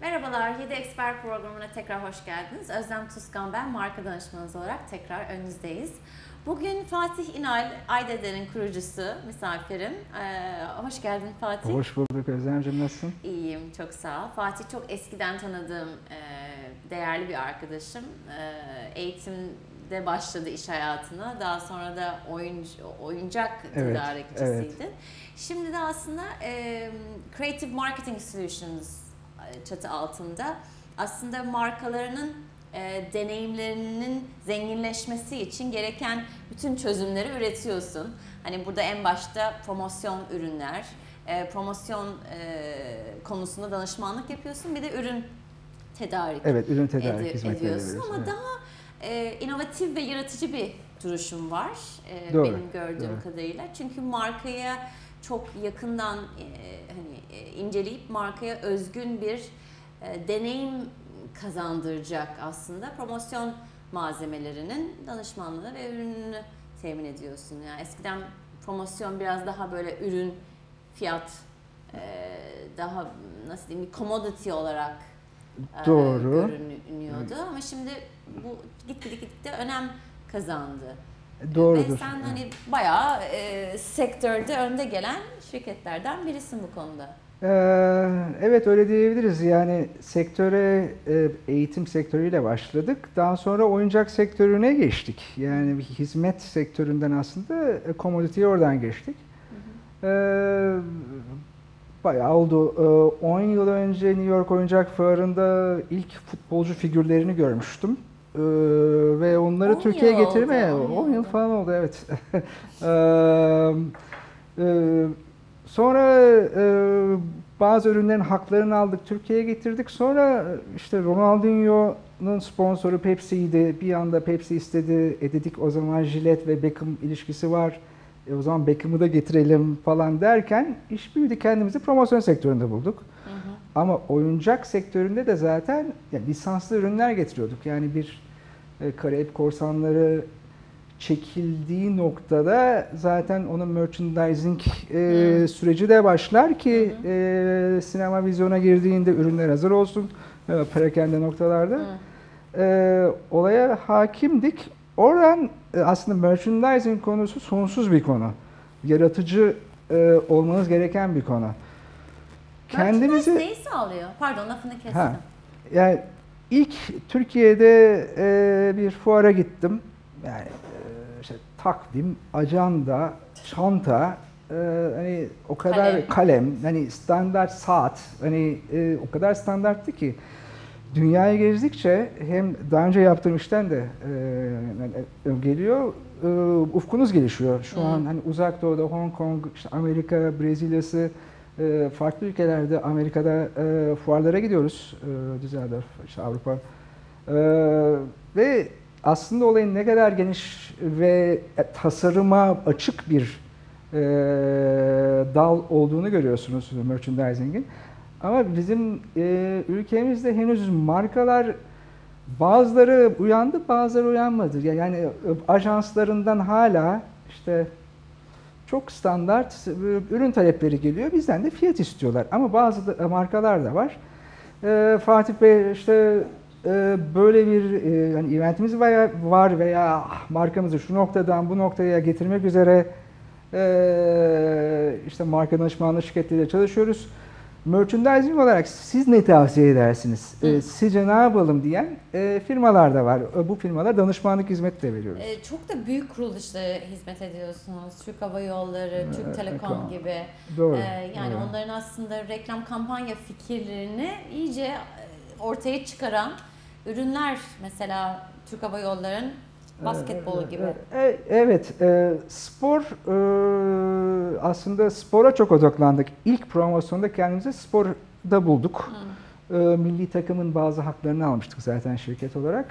Merhabalar, 7 Expert programına tekrar hoş geldiniz. Özlem Tuzkan ben, marka danışmanınız olarak tekrar önünüzdeyiz. Bugün Fatih İnal, Aydeder'in kurucusu, misafirim. Hoş geldin Fatih. Hoş bulduk Özlemciğim, nasılsın? İyiyim, çok sağ ol. Fatih çok eskiden tanıdığım değerli bir arkadaşım. Eğitimde başladı iş hayatına, daha sonra da oyuncak tedarikçisiydi. Evet. Şimdi de aslında Creative Marketing Solutions çatı altında aslında markalarının deneyimlerinin zenginleşmesi için gereken bütün çözümleri üretiyorsun. Hani burada en başta promosyon ürünler, promosyon konusunda danışmanlık yapıyorsun. Bir de ürün tedarik, ürün tedarik hizmetleri ediyorsun. Ama evet. daha inovatif ve yaratıcı bir duruşun var benim gördüğüm kadarıyla. Çünkü markaya çok yakından inceleyip markaya özgün bir deneyim kazandıracak aslında promosyon malzemelerinin danışmanlığını ve ürününü temin ediyorsun. Yani eskiden promosyon biraz daha böyle ürün, fiyat, daha nasıl diyeyim, bir commodity olarak görünüyordu. Ama şimdi bu gitgide önem kazandı. Doğrudur. Ve sen hani bayağı sektörde önde gelen şirketlerden birisin bu konuda. Evet, öyle diyebiliriz. Yani sektöre eğitim sektörüyle başladık. Daha sonra oyuncak sektörüne geçtik. Yani bir hizmet sektöründen aslında commodity'ye oradan geçtik. Bayağı oldu. 10 yıl önce New York Oyuncak Fuarı'nda ilk futbolcu figürlerini görmüştüm. Ve onları Türkiye'ye getirmeye 10 yıl falan oldu, evet. Sonra bazı ürünlerin haklarını aldık, Türkiye'ye getirdik. Sonra işte Ronaldinho'nun sponsoru Pepsi'ydi. Bir anda Pepsi istedi. Dedik o zaman Gillette ve Beckham ilişkisi var. O zaman Beckham'ı da getirelim falan derken iş büyüdü. Kendimizi promosyon sektöründe bulduk. Ama oyuncak sektöründe de zaten lisanslı ürünler getiriyorduk. Yani bir Karayip Korsanları çekildiği noktada zaten onun merchandising süreci de başlar ki sinema vizyona girdiğinde ürünler hazır olsun perakende noktalarda. Olaya hakimdik. Oradan aslında merchandising konusu sonsuz bir konu. Yaratıcı olmanız gereken bir konu. Kendimizi neyi sağlıyor? Pardon, lafını kestim. Yani ilk Türkiye'de bir fuara gittim. Yani işte takvim, ajanda, çanta, hani o kadar kalem, hani standart saat, hani o kadar standarttı ki dünyayı gezdikçe hem daha önce yaptığım işten de geliyor, ufkunuz gelişiyor. Şu an hani Uzak Doğu'da, Hong Kong, işte Amerika, Brezilya'sı, farklı ülkelerde, Amerika'da fuarlara gidiyoruz, Düsseldorf, işte Avrupa. Ve aslında olayın ne kadar geniş ve tasarıma açık bir dal olduğunu görüyorsunuz merchandising'in. Ama bizim ülkemizde henüz markalar, bazıları uyandı, bazıları uyanmadı. Yani ajanslarından hala işte çok standart ürün talepleri geliyor. Bizden de fiyat istiyorlar. Ama bazı markalar da var. Fatih Bey işte böyle bir yani eventimiz var veya markamızı şu noktadan bu noktaya getirmek üzere işte marka danışmanlığı şirketleriyle çalışıyoruz. Merchandising olarak siz ne tavsiye edersiniz? Sizce ne yapalım diyen firmalar da var. Bu firmalar danışmanlık hizmeti de veriyoruz. Çok da büyük kuruluşlara hizmet ediyorsunuz. Türk Hava Yolları, Türk Telekom gibi. Doğru. Yani onların aslında reklam kampanya fikirlerini iyice ortaya çıkaran ürünler, mesela Türk Hava Yolları'nın basketbolu gibi. Evet, spor, aslında spora çok odaklandık. İlk promosyonda kendimizi sporda bulduk. Milli takımın bazı haklarını almıştık zaten şirket olarak.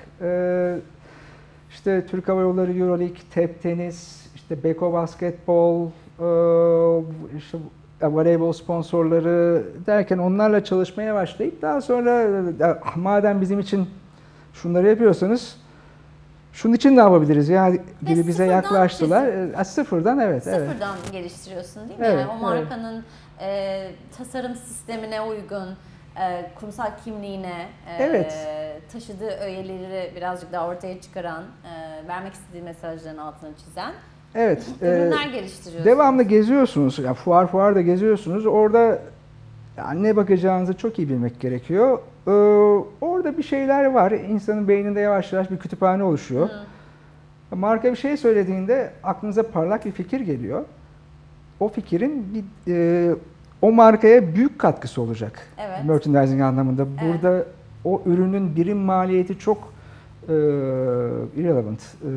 İşte Türk Hava Yolları, Euroleague, Tep Tenis, işte Beko Basketbol, işte voleybol sponsorları derken onlarla çalışmaya başlayıp daha sonra madem bizim için şunları yapıyorsanız şunun için ne yapabiliriz ya gibi bize yaklaştılar. Sıfırdan, evet. Sıfırdan geliştiriyorsun değil mi? Evet, yani o markanın tasarım sistemine uygun, kurumsal kimliğine, Evet. taşıdığı öğeleri birazcık daha ortaya çıkaran, vermek istediği mesajların altını çizen Evet. ürünler geliştiriyorsunuz. Devamlı geziyorsunuz. Yani fuar da geziyorsunuz. Orada yani ne bakacağınızı çok iyi bilmek gerekiyor. Orada bir şeyler var. İnsanın beyninde yavaş yavaş bir kütüphane oluşuyor. Marka bir şey söylediğinde aklınıza parlak bir fikir geliyor. O fikrin o markaya büyük katkısı olacak. Evet. Merchandising anlamında. Evet. Burada o ürünün birim maliyeti çok irrelevant.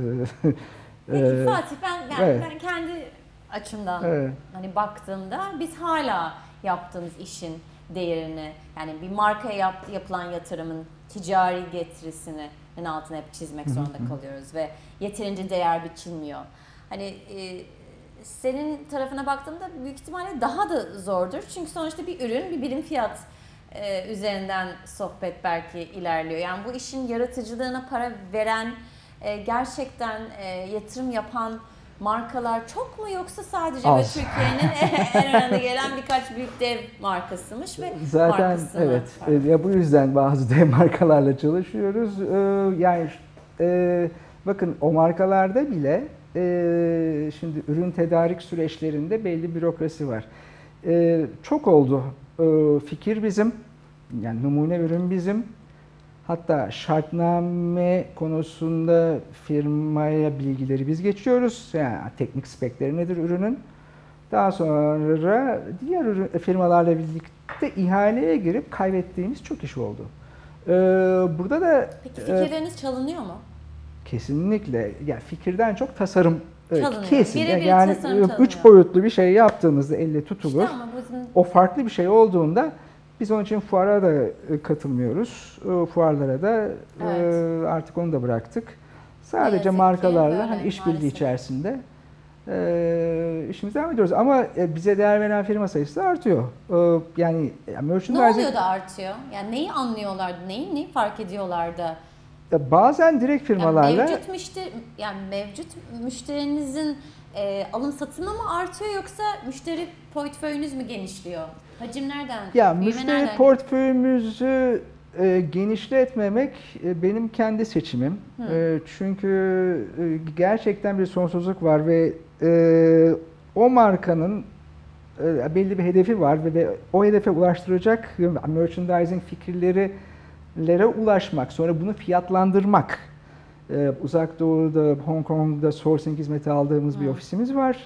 Peki Fatih, evet. ben kendi açımdan Evet. hani baktığımda biz hala yaptığımız işin değerini, yani bir markaya yapılan yatırımın ticari getirisini altına hep çizmek zorunda kalıyoruz ve yeterince değer biçilmiyor. Hani senin tarafına baktığımda büyük ihtimalle daha da zordur. Çünkü sonuçta bir ürün bir birim fiyat üzerinden sohbet belki ilerliyor. Yani bu işin yaratıcılığına para veren, gerçekten yatırım yapan markalar çok mu, yoksa sadece Az. Türkiye'nin en önemli gelen birkaç büyük dev markasıymış ve Zaten markası evet. Ya bu yüzden bazı dev markalarla çalışıyoruz. Yani bakın o markalarda bile şimdi ürün tedarik süreçlerinde belli bürokrasi var. Çok oldu. Fikir bizim, yani numune ürün bizim. Hatta şartname konusunda firmaya bilgileri biz geçiyoruz. Yani teknik spekleri nedir ürünün. Daha sonra diğer firmalarla birlikte ihaleye girip kaybettiğimiz çok iş oldu. Burada da Peki fikirleriniz çalınıyor mu? kesinlikle, yani fikirden çok tasarım Çalınıyor. kesin. Birebir Yani tasarım çalınıyor. 3 boyutlu bir şey yaptığımızda elle tutulur. İşte ama bizim... O farklı bir şey olduğunda biz onun için fuara da katılmıyoruz. Fuarlara da Evet. artık onu da bıraktık. Ne Sadece yazık ki markalarla böyle, hani işbirliği maalesef. içerisinde işimize devam ediyoruz. Ama bize değer veren firma sayısı da artıyor. Yani Ne merchandising oluyor da artıyor? Yani neyi anlıyorlar, neyi fark ediyorlar da? bazen direkt firmalarla Yani mevcut müşterinizin alım satımı mı artıyor, yoksa müşteri portföyünüz mü genişliyor? Hacim nereden? ya büyüme müşteri nereden? portföyümüzü genişletmemek benim kendi seçimim. Çünkü gerçekten bir sonsuzluk var ve o markanın belli bir hedefi var ve o hedefe ulaştıracak merchandising fikirlere ulaşmak, sonra bunu fiyatlandırmak. Uzak Doğu'da, Hong Kong'da sourcing hizmeti aldığımız bir ofisimiz var.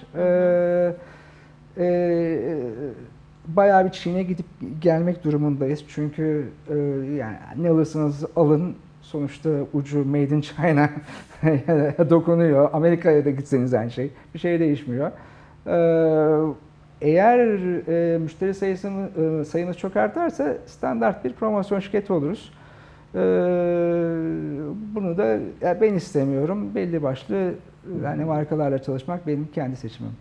Bayağı bir Çin'e gidip gelmek durumundayız. Çünkü yani ne alırsanız alın, sonuçta ucu Made in China dokunuyor. Amerika'ya da gitseniz aynı şey. Bir şey değişmiyor. Eğer müşteri sayımız çok artarsa standart bir promosyon şirketi oluruz. Bunu da ben istemiyorum. Belli başlı yani markalarla çalışmak benim kendi seçimim.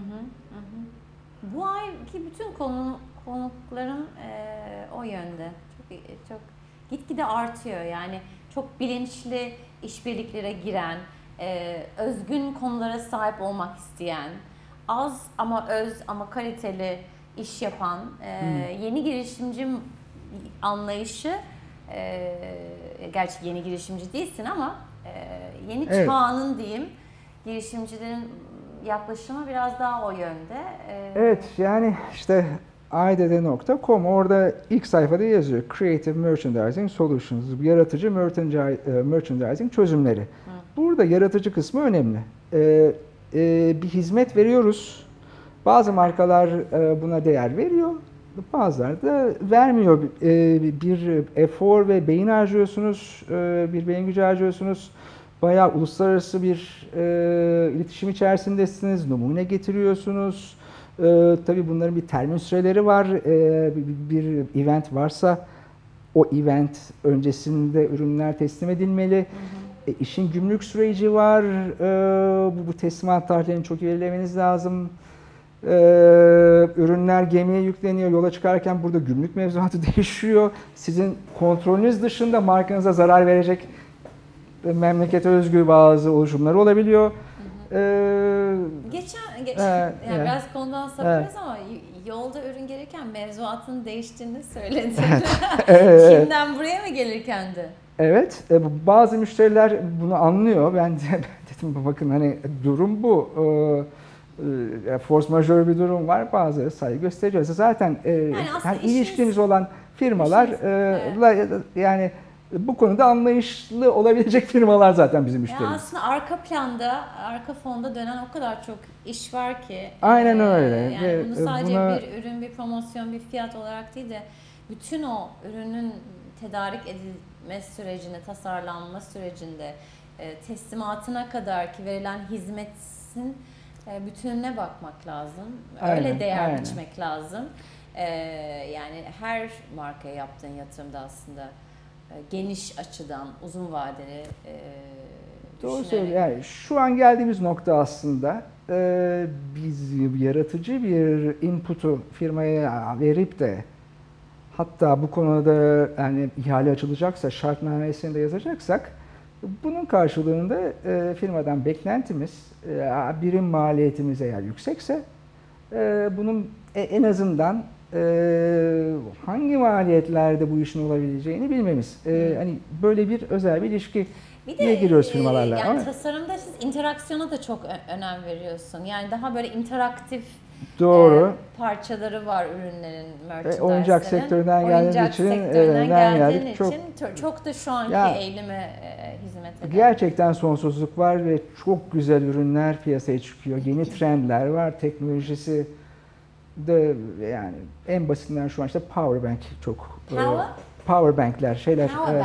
Bu ayki bütün konuklarım o yönde. Çok gitgide artıyor. Yani çok bilinçli işbirliklere giren, özgün konulara sahip olmak isteyen, az ama öz ama kaliteli iş yapan yeni girişimci anlayışı. Gerçi yeni girişimci değilsin ama yeni çağının diyeyim, girişimcilerin yaklaşımı biraz daha o yönde. Evet, yani işte idd.com, orada ilk sayfada yazıyor Creative Merchandising Solutions, yaratıcı merchandising çözümleri. Burada yaratıcı kısmı önemli. Bir hizmet veriyoruz. Bazı markalar buna değer veriyor. Bazıları da vermiyor. Bir efor ve beyin harcıyorsunuz, bir beyin gücü harcıyorsunuz. Bayağı uluslararası bir iletişim içerisindesiniz, numune getiriyorsunuz. Tabii bunların bir termin süreleri var. Bir event varsa o event öncesinde ürünler teslim edilmeli. İşin gümrük süreci var. Bu teslimat tarihlerini çok iyi belirlemeniz lazım. Ürünler gemiye yükleniyor. Yola çıkarken burada gümrük mevzuatı değişiyor. Sizin kontrolünüz dışında markanıza zarar verecek memlekete özgü bazı oluşumlar olabiliyor. Yani biraz konudan sapıyoruz ama Yolda ürün gelirken mevzuatın değiştiğini söyledin. Evet. Çin'den buraya mı gelirken de? Evet, bazı müşteriler bunu anlıyor. Ben de dedim bakın hani durum bu. Force majeure bir durum var. Bazıları saygı gösteriyoruz. Zaten aslında ilişkiniz olan firmalarla yani bu konuda anlayışlı olabilecek firmalar zaten bizim müşterimiz. Aslında arka planda, arka fonda dönen o kadar çok iş var ki. Aynen öyle. Yani bunu sadece bir ürün, bir promosyon, bir fiyat olarak değil de bütün o ürünün tedarik edilme sürecinde, tasarlanma sürecinde, teslimatına kadar ki verilen hizmetin bütününe bakmak lazım. Öyle değer biçmek lazım. Yani her markaya yaptığın yatırımda aslında geniş açıdan, uzun vadeli Doğru söylüyor. Yani şu an geldiğimiz nokta aslında biz yaratıcı bir input'u firmaya verip de hatta bu konuda yani ihale açılacaksa, şartnamesini de yazacaksak bunun karşılığında firmadan beklentimiz birim maliyetimiz eğer yüksekse bunun en azından hangi maliyetlerde bu işin olabileceğini bilmemiz. Hani böyle bir özel bir ilişkiye giriyoruz firmalarla. Yani tasarımda siz interaksiyona da çok önem veriyorsun. Yani daha böyle interaktif doğru. Parçaları var ürünlerin, merchandise'lerin. Oyuncak sektöründen geldiği için çok da şu anki eğilime hizmet eder. Gerçekten sonsuzluk var ve çok güzel ürünler piyasaya çıkıyor. Yeni trendler var, teknolojisi de yani en basitinden şu an işte power bank çok. Power bankler şeyler. Power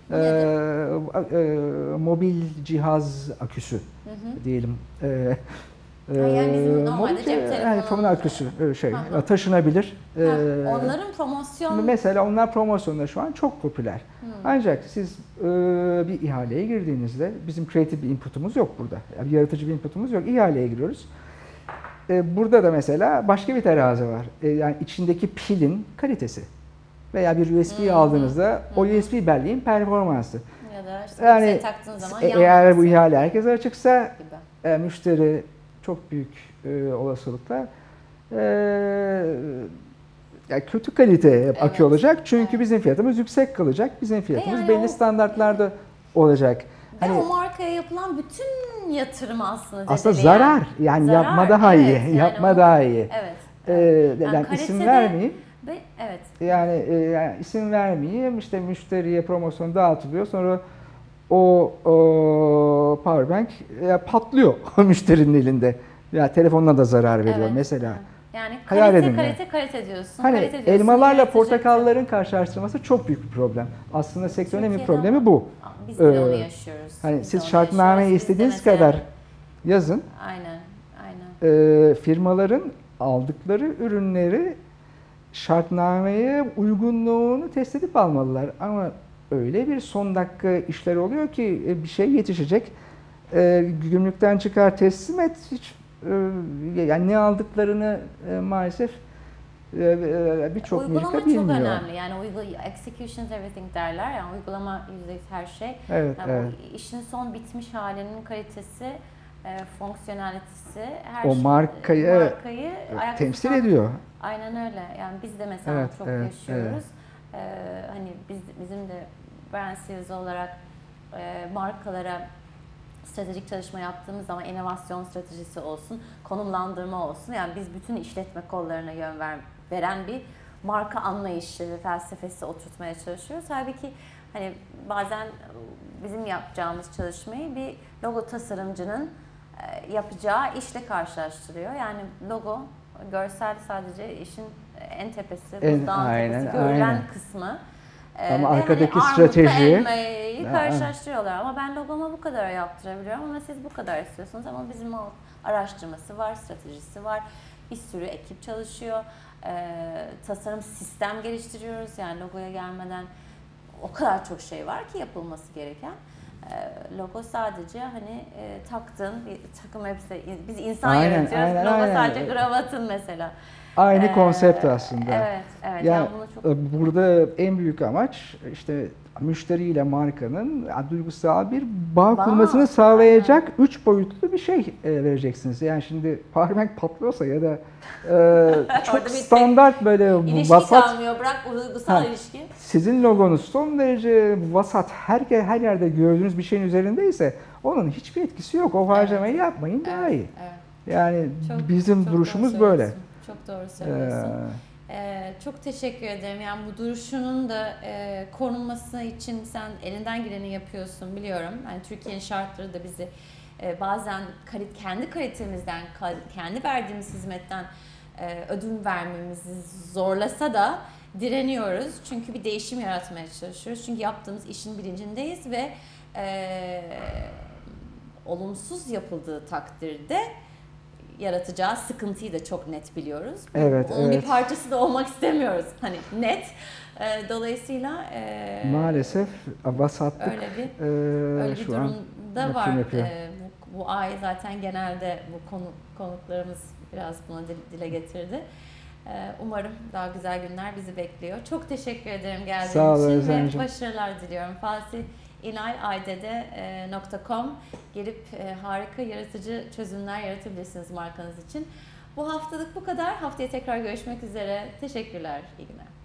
bank. Mobil cihaz aküsü diyelim. Yani bizim normalde cep telefonu aküsü taşınabilir. Onların promosyon... Mesela onlar promosyonda şu an çok popüler. Ancak siz bir ihaleye girdiğinizde bizim kreatif bir inputumuz yok burada. Yani yaratıcı bir inputumuz yok. İhaleye giriyoruz. Burada da mesela başka bir terazi var. Yani içindeki pilin kalitesi. Veya bir USB aldığınızda o USB belleğin performansı. Ya da işte yani taktığın zaman eğer bu ihale herkese açıksa müşteri çok büyük olasılıkla yani kötü kalite akü olacak. Çünkü bizim fiyatımız yüksek kalacak. Bizim fiyatımız belli standartlarda olacak. Hani o markaya yapılan bütün yatırım aslında zarar. Yani zarar. Yapma daha iyi. Yani yapma daha iyi. Evet. Yani isim vermeyeyim. Yani isim vermeyeyim. İşte müşteriye promosyon dağıtılıyor. Sonra o powerbank patlıyor müşterinin elinde. Ya telefonuna da zarar veriyor mesela. Yani kalite diyorsun. Hani kalite diyorsun, elmalarla portakalların karşılaştırması çok büyük bir problem. Aslında sektörün en büyük problemi bu. Biz de onu yaşıyoruz. Hani siz şartnameyi istediğiniz kadar yazın. Aynen. Firmaların aldıkları ürünleri şartnameye uygunluğunu test edip almalılar. Ama öyle bir son dakika işler oluyor ki bir şey yetişecek. Gümrükten çıkar teslim et. Hiç yani ne aldıklarını maalesef birçok marka bilmiyor. Uygulama çok önemli. Yani execution is everything derler. Yani uygulama %100 her şey. Evet, yani işin son bitmiş halinin kalitesi, fonksiyonalitesi, her o markayı temsil ediyor. Aynen öyle. Yani biz de mesela çok yaşıyoruz. Hani bizim de brand sales olarak markalara stratejik çalışma yaptığımız zaman inovasyon stratejisi olsun, konumlandırma olsun. Yani biz bütün işletme kollarına yön veren bir marka anlayışı ve felsefesi oturtmaya çalışıyoruz. Halbuki hani bazen bizim yapacağımız çalışmayı bir logo tasarımcının yapacağı işle karşılaştırıyor. Yani logo, görsel sadece işin en tepesi, buzdağın tepesi, görülen kısmı. Ama arkadaki strateji elmayı karşılaştırıyorlar. Ama ben logoma bu kadar yaptırabiliyorum ama siz bu kadar istiyorsunuz. Ama bizim o araştırması var, stratejisi var. Bir sürü ekip çalışıyor. Tasarım sistem geliştiriyoruz. Yani logoya gelmeden o kadar çok şey var ki yapılması gereken. Logo sadece hani taktın bir takım elbise, biz insan Aynen, yaratıyoruz. aynen, Logo aynen. sadece kravatın mesela. Aynı konsept aslında. Evet, evet. Yani bunu çok burada en büyük amaç işte müşteriyle markanın duygusal bir bağ kurmasını sağlayacak 3 boyutlu bir şey vereceksiniz. Yani şimdi powerbank patlıyorsa ya da çok standart böyle ilişki vasat kalmıyor, bırak duygusal ilişki. Sizin logonuz son derece vasat her yerde gördüğünüz bir şeyin üzerindeyse onun hiçbir etkisi yok. O harcamayı yapmayın daha iyi. Evet. Yani çok, bizim çok duruşumuz böyle. Çok doğru söylüyorsun. Çok teşekkür ederim. Yani bu duruşunun da korunması için sen elinden geleni yapıyorsun biliyorum. Yani Türkiye'nin şartları da bizi bazen kendi kalitemizden, kendi verdiğimiz hizmetten ödün vermemizi zorlasa da direniyoruz. Çünkü bir değişim yaratmaya çalışıyoruz. Çünkü yaptığımız işin bilincindeyiz ve olumsuz yapıldığı takdirde yaratacağı sıkıntıyı da çok net biliyoruz. Evet, Onun bir parçası da olmak istemiyoruz. Hani net. Dolayısıyla maalesef vasatlık öyle bir şu an durumda var. yapıyor. Bu ay zaten genelde bu konuklarımız biraz buna dile getirdi. Umarım daha güzel günler bizi bekliyor. Çok teşekkür ederim geldiğin için ve başarılar diliyorum. fasihilaydede.com gelip harika yaratıcı çözümler yaratabilirsiniz markanız için. Bu haftalık bu kadar. Haftaya tekrar görüşmek üzere. Teşekkürler. İyi günler.